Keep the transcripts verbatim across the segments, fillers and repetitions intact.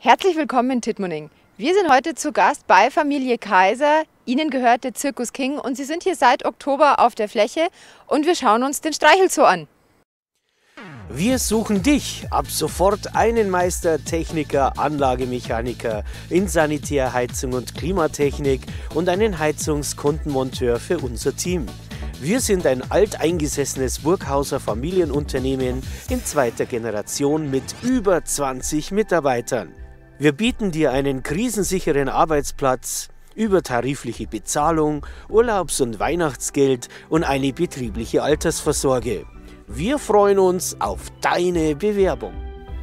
Herzlich willkommen in Tittmoning. Wir sind heute zu Gast bei Familie Kaiser. Ihnen gehört der Circus King und Sie sind hier seit Oktober auf der Fläche und wir schauen uns den Streichelzoo an. Wir suchen dich. Ab sofort einen Meister, Techniker, Anlagemechaniker in Sanitär, Heizung und Klimatechnik und einen Heizungskundenmonteur für unser Team. Wir sind ein alteingesessenes Burghauser Familienunternehmen in zweiter Generation mit über zwanzig Mitarbeitern. Wir bieten dir einen krisensicheren Arbeitsplatz, übertarifliche Bezahlung, Urlaubs- und Weihnachtsgeld und eine betriebliche Altersvorsorge. Wir freuen uns auf deine Bewerbung.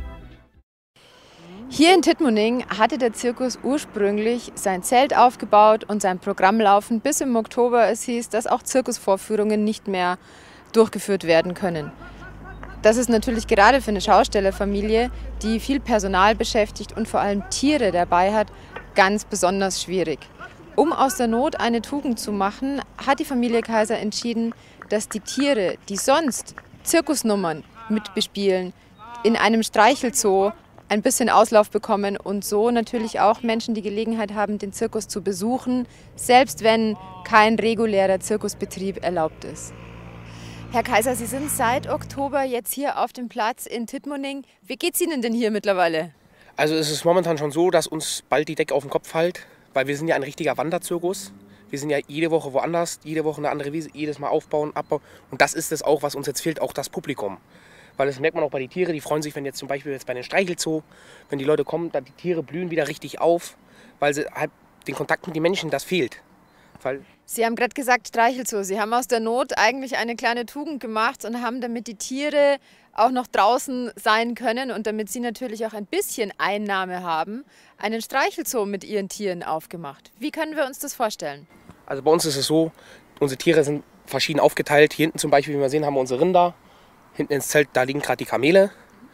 Hier in Tittmoning hatte der Zirkus ursprünglich sein Zelt aufgebaut und sein Programm laufen, bis im Oktober es hieß, dass auch Zirkusvorführungen nicht mehr durchgeführt werden können. Das ist natürlich gerade für eine Schaustellerfamilie, die viel Personal beschäftigt und vor allem Tiere dabei hat, ganz besonders schwierig. Um aus der Not eine Tugend zu machen, hat die Familie Kaiser entschieden, dass die Tiere, die sonst Zirkusnummern mitbespielen, in einem Streichelzoo ein bisschen Auslauf bekommen und so natürlich auch Menschen die Gelegenheit haben, den Zirkus zu besuchen, selbst wenn kein regulärer Zirkusbetrieb erlaubt ist. Herr Kaiser, Sie sind seit Oktober jetzt hier auf dem Platz in Tittmoning. Wie geht es Ihnen denn hier mittlerweile? Also es ist momentan schon so, dass uns bald die Decke auf den Kopf fällt, weil wir sind ja ein richtiger Wanderzirkus. Wir sind ja jede Woche woanders, jede Woche eine andere Wiese, jedes Mal aufbauen, abbauen. Und das ist es auch, was uns jetzt fehlt, auch das Publikum. Weil das merkt man auch bei den Tieren, die freuen sich, wenn jetzt zum Beispiel jetzt bei den Streichelzoo, wenn die Leute kommen, dann die Tiere blühen wieder richtig auf, weil sie halt den Kontakt mit den Menschen, das fehlt. Weil Sie haben gerade gesagt Streichelzoo. Sie haben aus der Not eigentlich eine kleine Tugend gemacht und haben, damit die Tiere auch noch draußen sein können und damit sie natürlich auch ein bisschen Einnahme haben, einen Streichelzoo mit ihren Tieren aufgemacht. Wie können wir uns das vorstellen? Also bei uns ist es so, unsere Tiere sind verschieden aufgeteilt. Hier hinten zum Beispiel, wie wir sehen, haben wir unsere Rinder. Hinten ins Zelt, da liegen gerade die Kamele.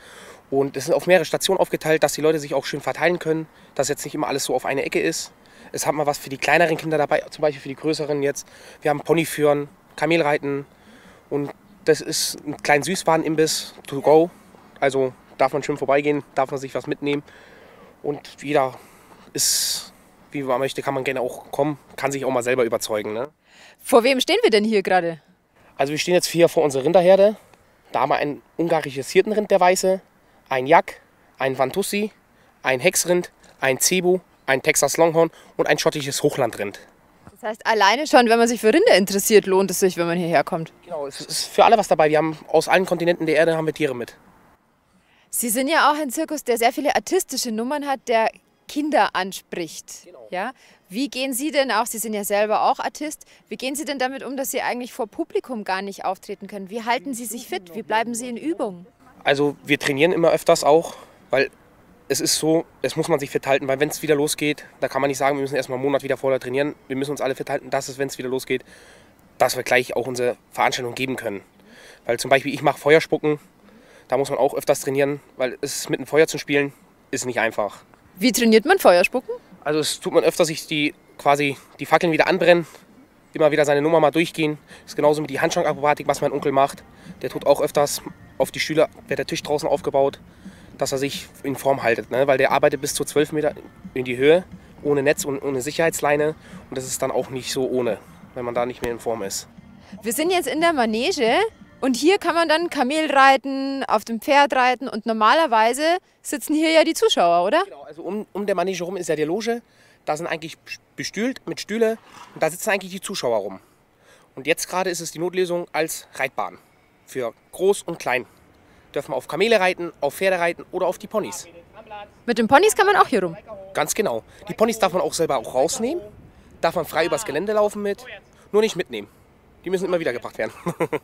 Und es ist auf mehrere Stationen aufgeteilt, dass die Leute sich auch schön verteilen können, dass jetzt nicht immer alles so auf eine Ecke ist. Es hat mal was für die kleineren Kinder dabei, zum Beispiel für die größeren jetzt. Wir haben Ponyführen, Kamelreiten und das ist ein kleiner Süßwarenimbiss to go. Also darf man schön vorbeigehen, darf man sich was mitnehmen. Und jeder ist, wie man möchte, kann man gerne auch kommen, kann sich auch mal selber überzeugen. Ne? Vor wem stehen wir denn hier gerade? Also wir stehen jetzt hier vor unserer Rinderherde. Da haben wir ein ungarisches Hirtenrind, der Weiße, ein Jack, ein Vantussi, ein Hexrind, ein Zebu, ein Texas Longhorn und ein schottisches Hochlandrind. Das heißt, alleine schon, wenn man sich für Rinder interessiert, lohnt es sich, wenn man hierher kommt. Genau, es ist für alle was dabei. Wir haben aus allen Kontinenten der Erde haben wir Tiere mit. Sie sind ja auch ein Zirkus, der sehr viele artistische Nummern hat, der Kinder anspricht. Genau. Ja? Wie gehen Sie denn auch, Sie sind ja selber auch Artist, wie gehen Sie denn damit um, dass Sie eigentlich vor Publikum gar nicht auftreten können? Wie halten Sie sich fit? Wie bleiben Sie in Übung? Also wir trainieren immer öfters auch, weil es ist so, es muss man sich fit halten, weil wenn es wieder losgeht, da kann man nicht sagen, wir müssen erst mal einen Monat wieder vorher trainieren. Wir müssen uns alle fit halten, dass es, wenn es wieder losgeht, dass wir gleich auch unsere Veranstaltung geben können. Weil zum Beispiel ich mache Feuerspucken, da muss man auch öfters trainieren, weil es mit dem Feuer zu spielen, ist nicht einfach. Wie trainiert man Feuerspucken? Also es tut man öfter, sich die, quasi die Fackeln wieder anbrennen, immer wieder seine Nummer mal durchgehen. Das ist genauso mit die Handschlagsakrobatik, was mein Onkel macht. Der tut auch öfters auf die Stühle, wird der Tisch draußen aufgebaut, dass er sich in Form haltet. Ne? Weil der arbeitet bis zu zwölf Meter in die Höhe, ohne Netz und ohne Sicherheitsleine. Und das ist dann auch nicht so ohne, wenn man da nicht mehr in Form ist. Wir sind jetzt in der Manege und hier kann man dann Kamel reiten, auf dem Pferd reiten und normalerweise sitzen hier ja die Zuschauer, oder? Genau, also um, um der Manege rum ist ja die Loge. Da sind eigentlich bestühlt mit Stühle und da sitzen eigentlich die Zuschauer rum. Und jetzt gerade ist es die Notlösung als Reitbahn. Für Groß und Klein. Dürfen wir auf Kamele reiten, auf Pferde reiten oder auf die Ponys. Mit den Ponys kann man auch hier rum? Ganz genau. Die Ponys darf man auch selber auch rausnehmen. Darf man frei übers Gelände laufen mit. Nur nicht mitnehmen. Die müssen immer wieder gebracht werden.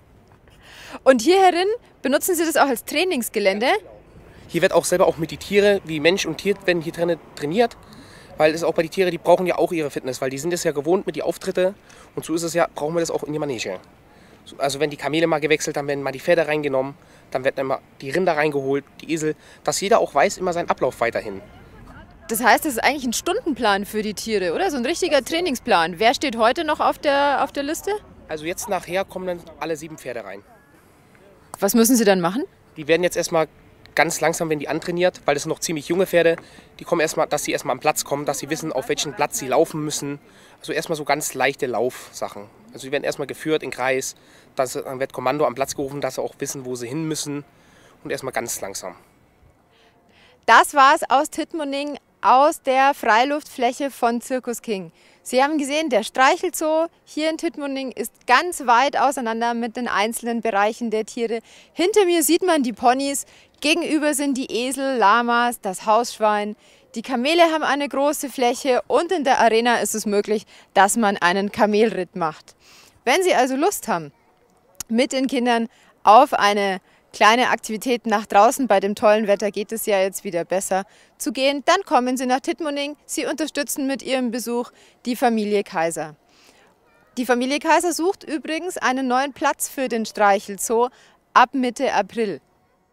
Und hier herin benutzen Sie das auch als Trainingsgelände? Hier wird auch selber auch mit die Tiere, wie Mensch und Tier werden hier drin trainiert. Weil es auch bei den Tieren, die brauchen ja auch ihre Fitness, weil die sind es ja gewohnt mit den Auftritte. Und so ist es ja, brauchen wir das auch in die Manege. Also wenn die Kamele mal gewechselt, dann werden mal die Pferde reingenommen, dann werden immer die Rinder reingeholt, die Esel, dass jeder auch weiß immer seinen Ablauf weiterhin. Das heißt, das ist eigentlich ein Stundenplan für die Tiere, oder? So ein richtiger Trainingsplan. Wer steht heute noch auf der, auf der Liste? Also jetzt nachher kommen dann alle sieben Pferde rein. Was müssen Sie dann machen? Die werden jetzt erstmal ganz langsam werden die antrainiert, weil das sind noch ziemlich junge Pferde. Die kommen erstmal, dass sie erstmal am Platz kommen, dass sie wissen, auf welchen Platz sie laufen müssen. Also erstmal so ganz leichte Laufsachen. Also die werden erstmal geführt im Kreis, dann wird Kommando am Platz gerufen, dass sie auch wissen, wo sie hin müssen und erstmal ganz langsam. Das war es aus Tittmoning, aus der Freiluftfläche von Circus King. Sie haben gesehen, der Streichelzoo hier in Tittmoning ist ganz weit auseinander mit den einzelnen Bereichen der Tiere. Hinter mir sieht man die Ponys, gegenüber sind die Esel, Lamas, das Hausschwein. Die Kamele haben eine große Fläche und in der Arena ist es möglich, dass man einen Kamelritt macht. Wenn Sie also Lust haben, mit den Kindern auf eine kleine Aktivität nach draußen, bei dem tollen Wetter geht es ja jetzt wieder besser, zu gehen, dann kommen Sie nach Tittmoning. Sie unterstützen mit Ihrem Besuch die Familie Kaiser. Die Familie Kaiser sucht übrigens einen neuen Platz für den Streichelzoo ab Mitte April.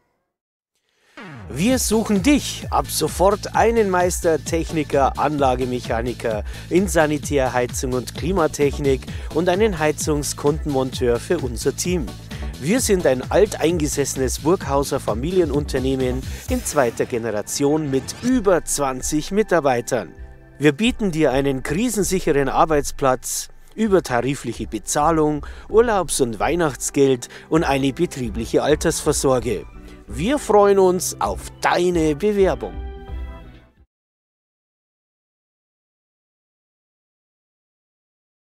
Wir suchen dich. Ab sofort einen Meister, Techniker, Anlagemechaniker in Sanitär, Heizung und Klimatechnik und einen Heizungskundenmonteur für unser Team. Wir sind ein alteingesessenes Burghauser Familienunternehmen in zweiter Generation mit über zwanzig Mitarbeitern. Wir bieten dir einen krisensicheren Arbeitsplatz, übertarifliche Bezahlung, Urlaubs- und Weihnachtsgeld und eine betriebliche Altersvorsorge. Wir freuen uns auf deine Bewerbung.